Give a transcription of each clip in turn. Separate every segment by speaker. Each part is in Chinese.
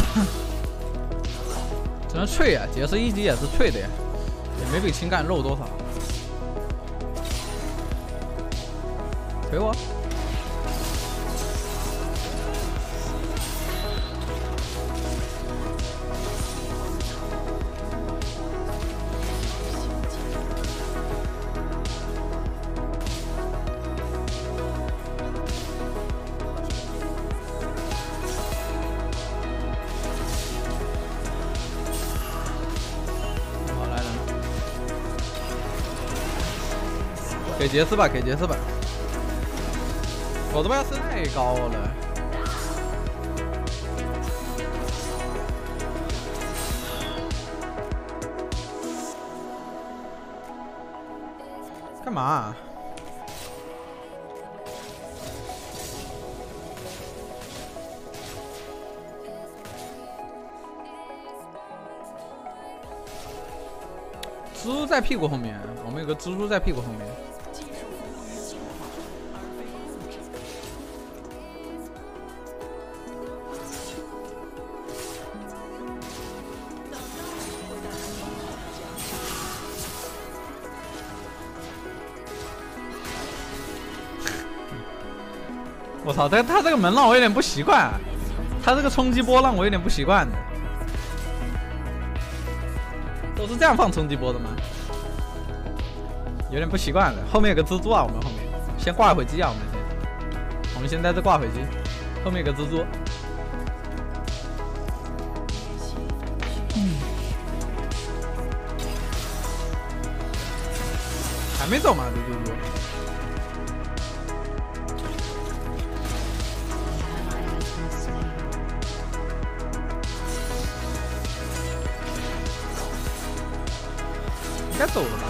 Speaker 1: 只能脆啊，杰斯一级也是脆的呀，也没比情感肉多少。推我！好，来人！给杰斯吧，给杰斯吧。 我这边是太高了，干嘛啊？蜘蛛在屁股后面，我们有个蜘蛛在屁股后面。 我操，他这个门让我有点不习惯，他这个冲击波让我有点不习惯的。都是这样放冲击波的吗？有点不习惯了。后面有个蜘蛛啊，我们后面先挂回机啊，我们先在这挂回机，后面有个蜘蛛。还没走吗？这蜘蛛。 应该走了吧？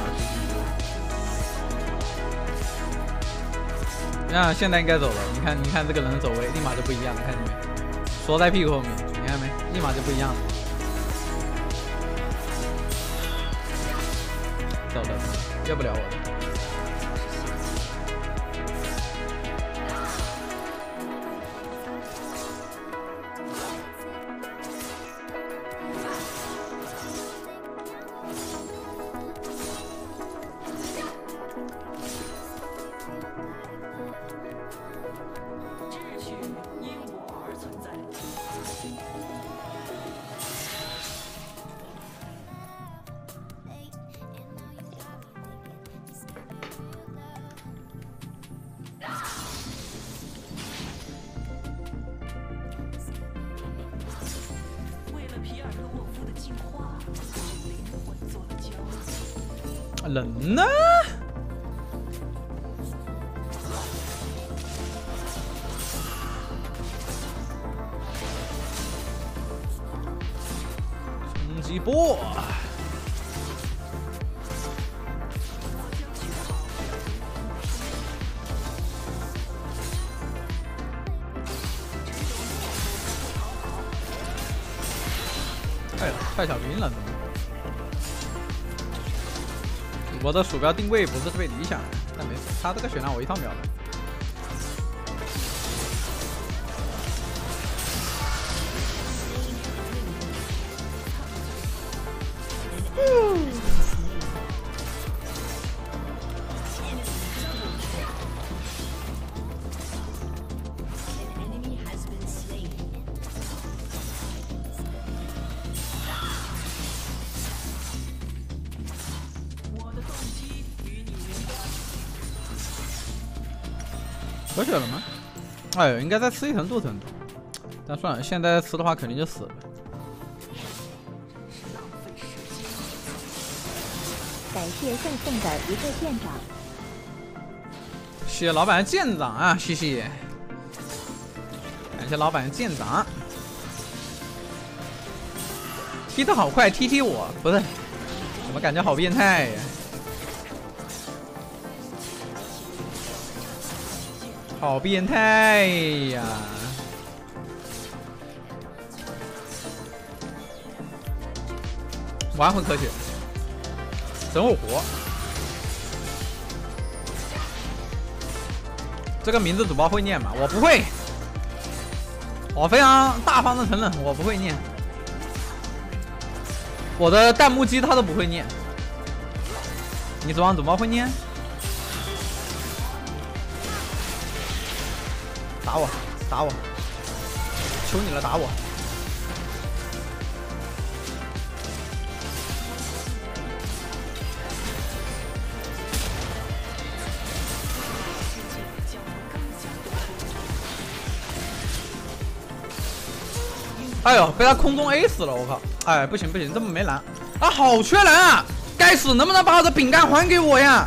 Speaker 1: 啊，现在应该走了。你看这个人的走位，立马就不一样了，看见没？缩在屁股后面，你看没？立马就不一样了。走了，越不了我的。 人呢？冲击波！太小兵了，怎么？ 我的鼠标定位不是特别理想，但没事，他这个血量我一套秒了。回血了吗？哎呦，应该再吃一层镀层，但算了，现在吃的话肯定就死了。
Speaker 2: 感谢赠送的一个舰长，
Speaker 1: 谢谢老板的舰长啊，谢谢，感谢老板的舰长。踢得好快，踢我，不是，怎么感觉好变态呀？ 好变态呀！玩很科学，整我活。这个名字主播会念吗？我不会。 我非常大方的承认，我不会念。我的弹幕机他都不会念，你指望主播会念？打我，打我！求你了，打我！哎呦，被他空中 A 死了，我靠！哎，不行不行，这么没蓝啊，好缺蓝啊！该死，能不能把我的饼干还给我呀？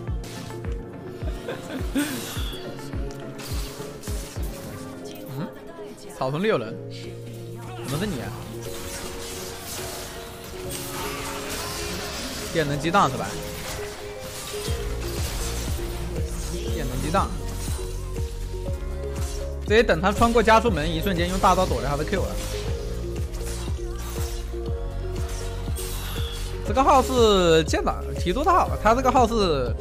Speaker 1: 嗯，草丛里有人，怎么是你啊？电能激荡是吧？电能激荡。直接等他穿过加速门，一瞬间用大招躲掉他的 Q 了。这个号是建档提督的号，他这个号是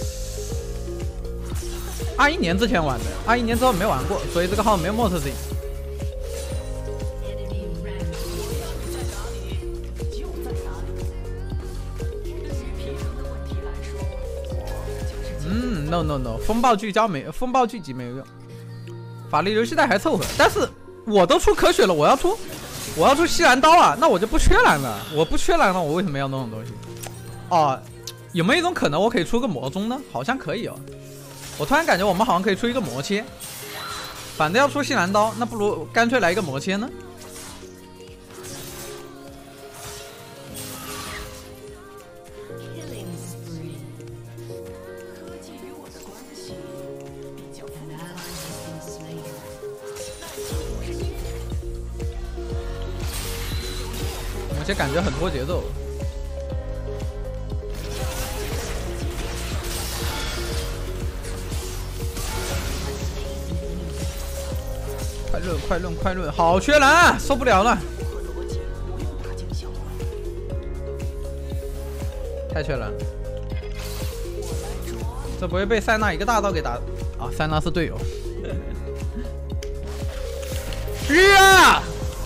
Speaker 1: 21年之前玩的，21年之后没玩过，所以这个号没有莫特性。no， 风暴聚焦没，风暴聚集没有用。法力流系带还凑合，但是我都出可血了，我要出西兰刀啊，那我就不缺蓝了。我不缺蓝了，我为什么要那种东西？哦，有没有一种可能我可以出个魔宗呢？好像可以哦。我突然感觉我们好像可以出一个魔切，反正要出西兰刀，那不如干脆来一个魔切呢。而且感觉很拖节奏，快论，好缺蓝啊，受不了了，太缺蓝了，这不会被塞纳一个大刀给打啊？塞纳是队友，呀！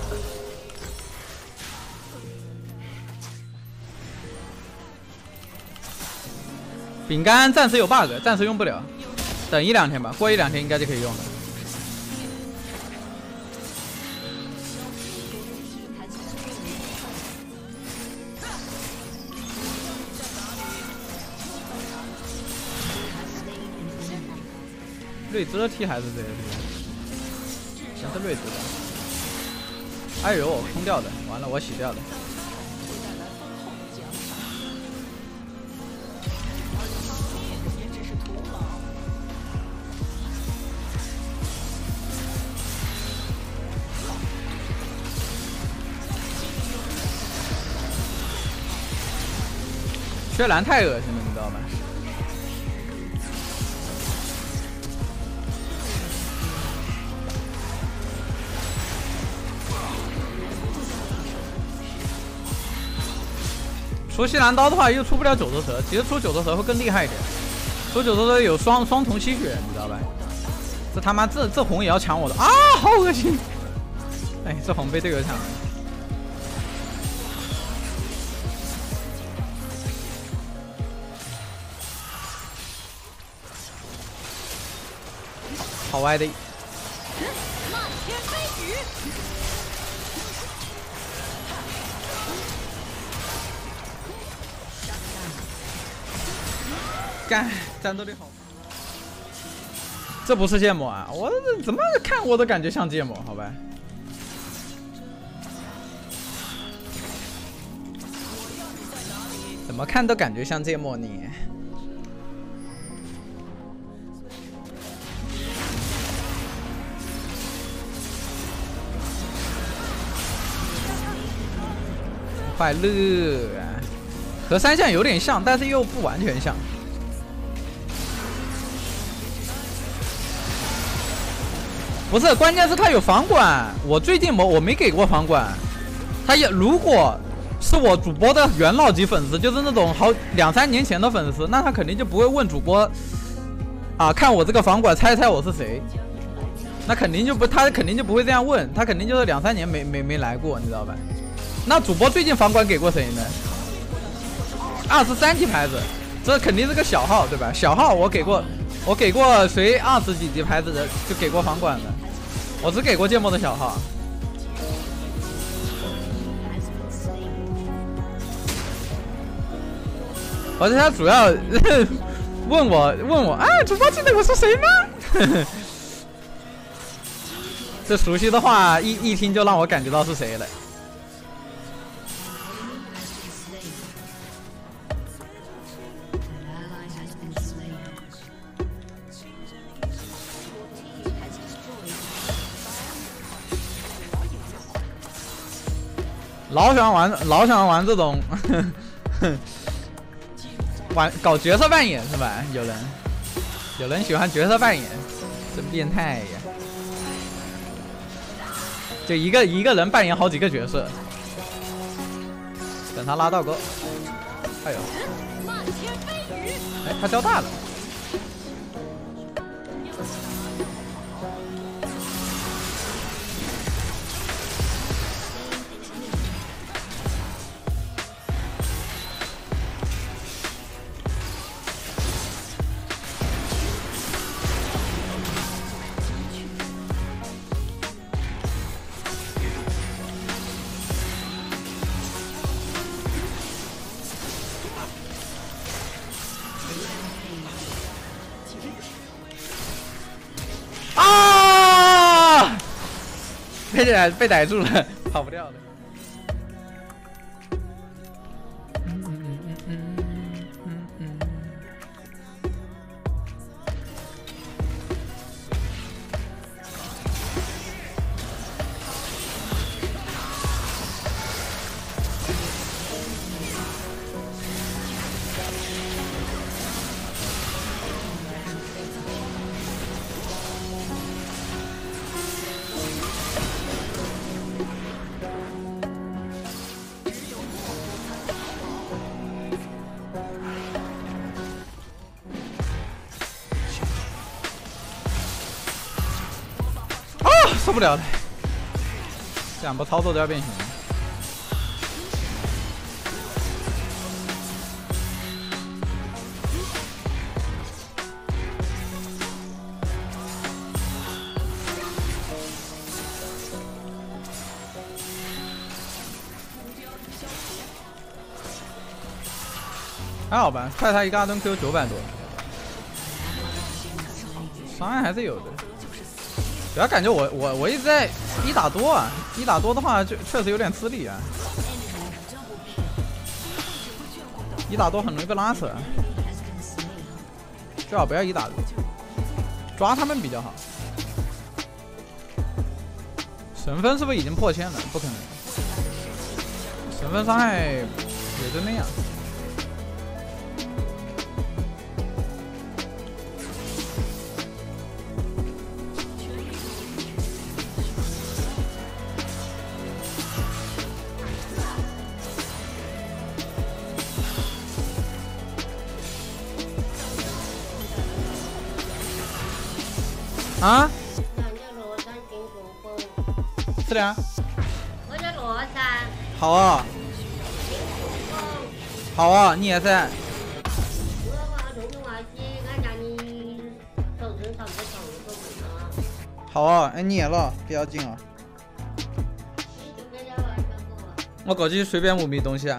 Speaker 1: 饼干暂时有 bug， 暂时用不了，等1、2天吧，过1、2天应该就可以用了。瑞兹的 T 还是这个 T？ 全是瑞兹的。哎呦，我空掉的，完了我洗掉的。缺蓝太恶心了，你知道吗？出西兰刀的话，又出不了九头蛇。其实出九头蛇会更厉害一点。出九头蛇有双重吸血，你知道吧？这他妈这红也要抢我的啊！好恶心！哎，这红被队友抢了。好歪的！漫天飞雨，干，战斗力好。这不是芥末啊！我怎么看我都感觉像芥末，好吧？怎么看都感觉像芥末你。快乐啊，和三项有点像，但是又不完全像。不是，关键是他有房管。我最近我没给过房管，他也如果是我主播的元老级粉丝，就是那种好2、3年前的粉丝，那他肯定就不会问主播啊，看我这个房管猜猜我是谁。 那肯定就不，他肯定就不会这样问，他肯定就是2、3年没来过，你知道吧？那主播最近房管给过谁呢？23级牌子，这肯定是个小号，对吧？小号我给过谁20几级牌子的就给过房管的，我只给过芥末的小号。而且他主要问我，哎，主播记得我是谁吗？这熟悉的话一听就让我感觉到是谁了。老想玩这种搞角色扮演是吧？有人喜欢角色扮演，真变态呀！就一个人扮演好几个角色，等他拉到钩。哎呦，哎，他交大了。被逮住了，跑不掉了。受不了了，这2波操作都要变形了。还好吧，快他一个2吨 Q 900多，伤害还是有的。主要感觉我一直在1打多啊，1打多的话就确实有点吃力啊，1打多很容易被拉扯，最好不要1打多，抓他们比较好。神分是不是已经破1000了？不可能，神分伤害也就那样。啊？是的啊。
Speaker 3: 我在罗山。
Speaker 1: 好啊。好啊，你也在。好啊，哎，你也了，不要紧啊。我过去随便5米东西啊。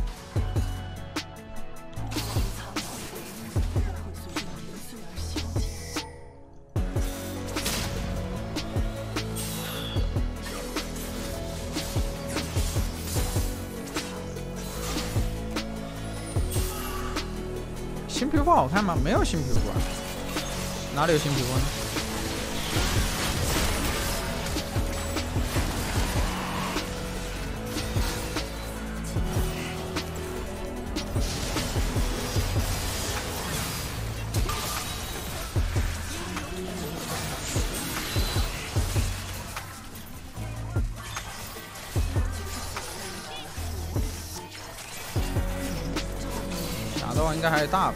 Speaker 1: 新皮肤好看吗？没有新皮肤啊，哪里有新皮肤呢？打的话应该还是大吧。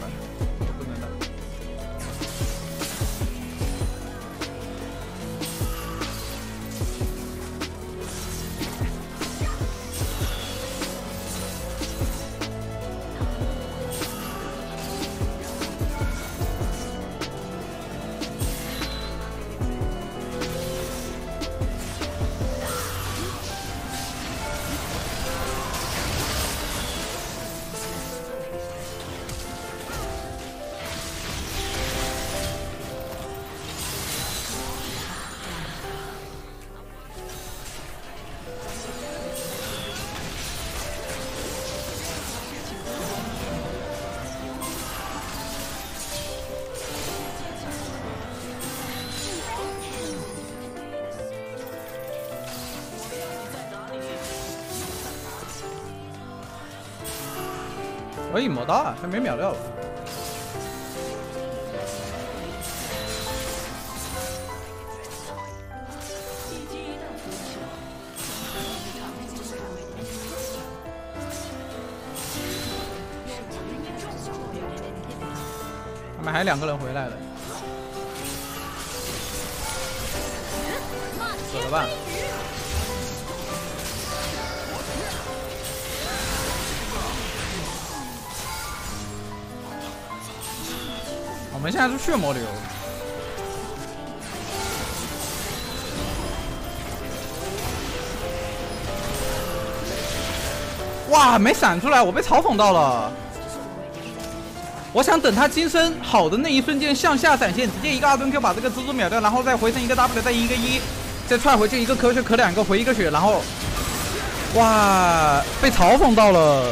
Speaker 1: 我影魔刀啊，还没秒掉了。他们还2个人回来了，走了吧？我们现在是血魔流。哇，没闪出来，我被嘲讽到了。我想等他金身好的那一瞬间向下闪现，直接一个2吨 Q 把这个蜘蛛秒掉，然后再回身一个 W， 再一个1，再踹回去一个咳血咳2个回一个血，然后哇，被嘲讽到了。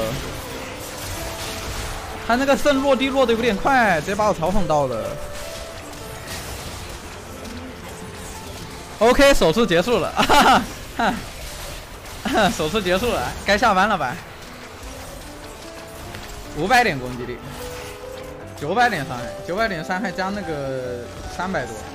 Speaker 1: 他那个肾落地落的有点快，直接把我嘲讽到了。OK， 手术结束了，哈哈，手术结束了，该下班了吧？500点攻击力，900点伤害，900点伤害加那个300多。